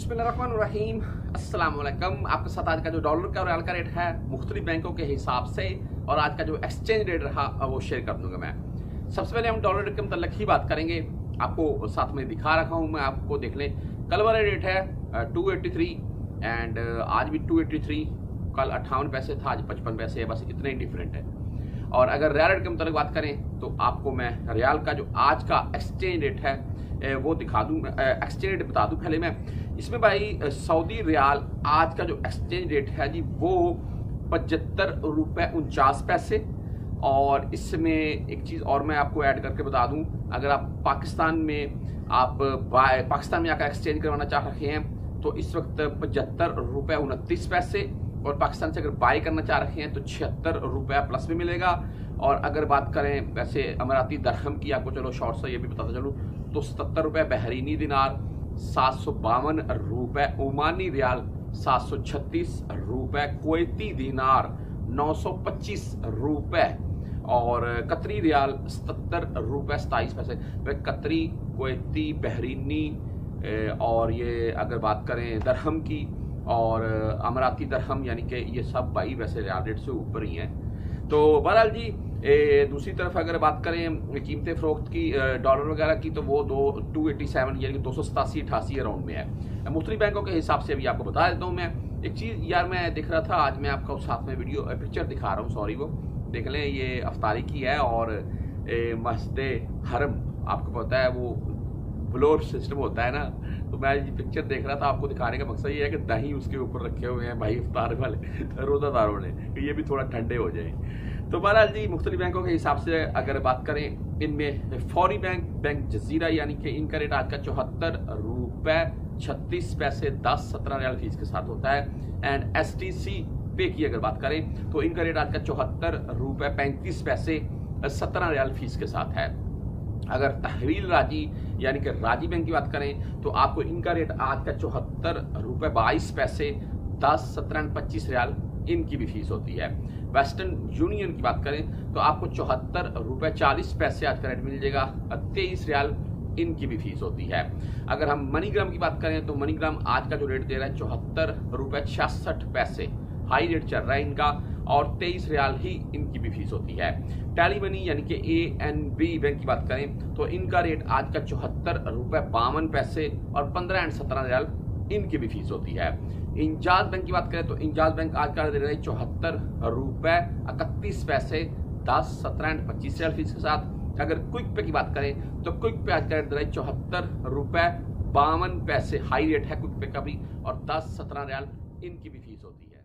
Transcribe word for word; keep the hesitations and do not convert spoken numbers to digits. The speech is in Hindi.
बिस्मिल्लाहिर्रहमानिर्रहीम, अस्सलाम वालेकुम। आपके साथ आज का जो डॉलर का और रियाल का रेट है मुख्तलिफ बैंकों के हिसाब से और आज का जो एक्सचेंज रेट रहा वो शेयर कर दूंगा मैं। सबसे पहले हम डॉलर रेट के मतलब ही बात करेंगे, आपको साथ में दिखा रखा हूँ मैं, आपको देख लें। कल वाला रेट है टू एट्टी थ्री एंड आज भी टू एट्टी थ्री, कल अट्ठावन पैसे था, आज पचपन पैसे है, बस इतना ही डिफरेंट है। और अगर रियाल रेट के मतलब बात करें तो आपको मैं रियाल का जो आज का एक्सचेंज रेट है वो दिखा दूँ, एक्सचेंज रेट बता दूँ पहले मैं। इसमें भाई सऊदी रियाल आज का जो एक्सचेंज रेट है जी वो पचहत्तर रुपये उनचास पैसे। और इसमें एक चीज़ और मैं आपको ऐड करके बता दूं, अगर आप पाकिस्तान में आप बाय पाकिस्तान में आकर एक्सचेंज करवाना चाह रहे हैं तो इस वक्त पचहत्तर रुपये उनतीस पैसे, और पाकिस्तान से अगर बाय करना चाह रहे हैं तो छिहत्तर रुपये प्लस में मिलेगा। और अगर बात करें वैसे अमराती दरहम की, आपको चलो शॉर्ट से ये भी बताता चलूँ, तो सत्तर रुपये बहरीनी दिनार, सात सौ बावन रुपये ओमानी रियाल, सात सौ छत्तीस रुपये कुवैती दिनार, नौ सौ पच्चीस रुपये और कतरी रियाल सत्तर रुपये सताईस पैसे। वह कतरी, कुवैती, बहरीनी और ये अगर बात करें दरहम की और अमराती दरहम, यानी कि ये सब भाई वैसे रियाल रेट से ऊपर ही हैं। तो बहरहाल जी ए, दूसरी तरफ अगर बात करें कीमतें फ़रोख्त की डॉलर वगैरह की तो वो दो टू एटी सेवन यानी कि दो सौ सतासी अठासी अराउंड में है। मुख्तलिफ बैंकों के हिसाब से अभी आपको बता देता हूँ मैं। एक चीज़ यार मैं दिख रहा था, आज मैं आपको साथ में वीडियो पिक्चर दिखा रहा हूँ, सॉरी वो देख लें, ये अफ्तारी की है और मस्जिद हरम, आपको पता है वो फ्लोर सिस्टम होता है ना, तो मैं ये पिक्चर देख रहा था। आपको दिखाने का मकसद ये है कि दही उसके ऊपर रखे हुए हैं भाई इफ्तार वाले रोज़ादारों ने, कि ये भी थोड़ा ठंडे हो जाए। तो बहरहाल जी मुख्तलिफ बैंकों के हिसाब से अगर बात करें, इनमें फौरी बैंक बैंक जजीरा यानी कि इनका रेट आज का चौहत्तर रुपये छत्तीस पैसे दस सत्रह रियाल फीस के साथ होता है। एंड एस टी सी पे की अगर बात करें तो इनका रेट आज का चौहत्तर रुपये पैंतीस पैसे सत्रह रियाल फीस के साथ है। अगर तहवील राजी यानी कि राजी बैंक की बात करें तो आपको इनका रेट आज का चौहत्तर रुपये बाईस पैसे दस सत्रह पच्चीस रियाल इनकी भी फीस होती है। वेस्टर्न यूनियन की बात करें तो आपको चौहत्तर रुपये चालीस पैसे आज का रेट मिल जाएगा, तेईस रियाल इनकी भी फीस होती है। अगर हम मनीग्राम की बात करें तो मनीग्राम आज का जो रेट दे रहा है चौहत्तर रुपये छियासठ पैसे, हाई रेट चल रहा है इनका, और तेईस रियाल ही इनकी भी फीस होती है। टैली मनी यानी कि ए एन बी बैंक की बात करें तो इनका रेट आज का चौहत्तर रुपये बावन पैसे और पंद्रह एंड सत्रह रियाल इनकी भी फीस होती है। इंजाज बैंक की बात करें तो इंजाज बैंक आज का दे रहा है चौहत्तर रुपये इकतीस पैसे दस सत्रह एंड पच्चीस रियाल फीस के साथ। अगर क्विक पे की बात करें तो क्विक पे आज का रेट दे रहा है चौहत्तर रुपये बावन पैसे, हाई रेट है क्विक पे का भी, और दस सत्रह रियाल इनकी भी फीस होती है।